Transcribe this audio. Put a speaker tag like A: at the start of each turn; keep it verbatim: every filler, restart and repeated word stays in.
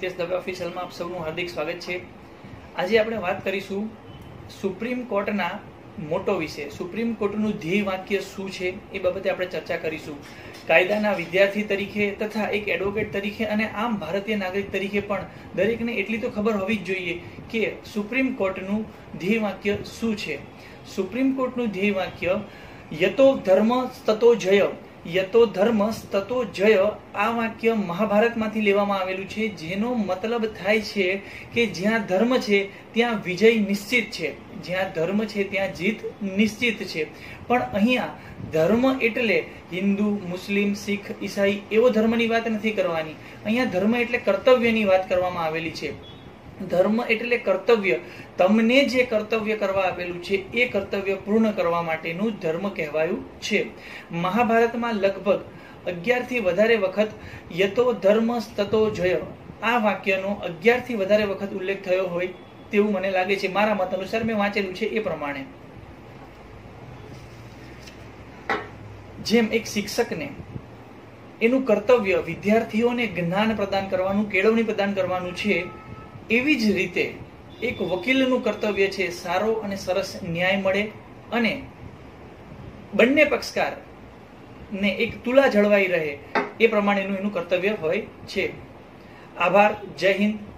A: હિતેશ દવે ઓફિશિયલમાં આપ સૌનું હાર્દિક સ્વાગત છે। આજે આપણે વાત કરીશું સુપ્રીમ કોર્ટના મોટો વિશે। સુપ્રીમ કોર્ટનું ધ્યેય વાક્ય શું છે એ બાબતે આપણે ચર્ચા કરીશું। કાયદાના વિદ્યાર્થી તરીકે તથા એક એડવોકેટ તરીકે અને આમ ભારતીય નાગરિક તરીકે પણ દરેકને એટલી તો ખબર હોવી જ જોઈએ કે સુપ્રીમ કોર્ટનું ધ્યેય વાક્ય શું છે। સુપ્રીમ કોર્ટનું ધ્યેય વાક્ય યતો ધર્મ તતો જય, યતો ધર્મ તતો જય આ વાક્ય મહાભારતમાંથી લેવામાં આવેલું છે, જેનો મતલબ થાય છે કે જ્યાં ધર્મ છે ત્યાં વિજય નિશ્ચિત છે, જ્યાં ધર્મ છે ત્યાં જીત નિશ્ચિત છે। પણ અહીંયા ધર્મ એટલે હિન્દુ, મુસ્લિમ, શીખ, ઈસાઈ એવો ધર્મની વાત નથી કરવાની। અહીંયા ધર્મ એટલે કર્તવ્યની વાત કરવામાં આવેલી છે। ધર્મ એટલે કર્તવ્ય, તમને જે કર્તવ્ય કરવા આપેલું છે એ કર્તવ્ય પૂર્ણ કરવા માટેનું ધર્મ કહેવાયું છે। મહાભારતમાં લગભગ અગિયાર થી વધારે વખત યતો ધર્મ તતો જય આ વાક્યનો અગિયાર થી વધારે વખત ઉલ્લેખ થયો હોય તેવું મને લાગે છે, મારા મત અનુસાર મેં વાંચેલું છે એ પ્રમાણે। જેમ એક શિક્ષકને એનું કર્તવ્ય વિદ્યાર્થીઓને જ્ઞાન પ્રદાન કરવાનું, કેળવણી પ્રદાન કરવાનું છે, એવી જ રીતે એક વકીલનું કર્તવ્ય છે સારો અને સરસ ન્યાય મળે અને બંને પક્ષકાર ને એક તુલા જળવાઈ રહે એ પ્રમાણેનું એનું કર્તવ્ય હોય છે। આભાર, જય હિન્દ।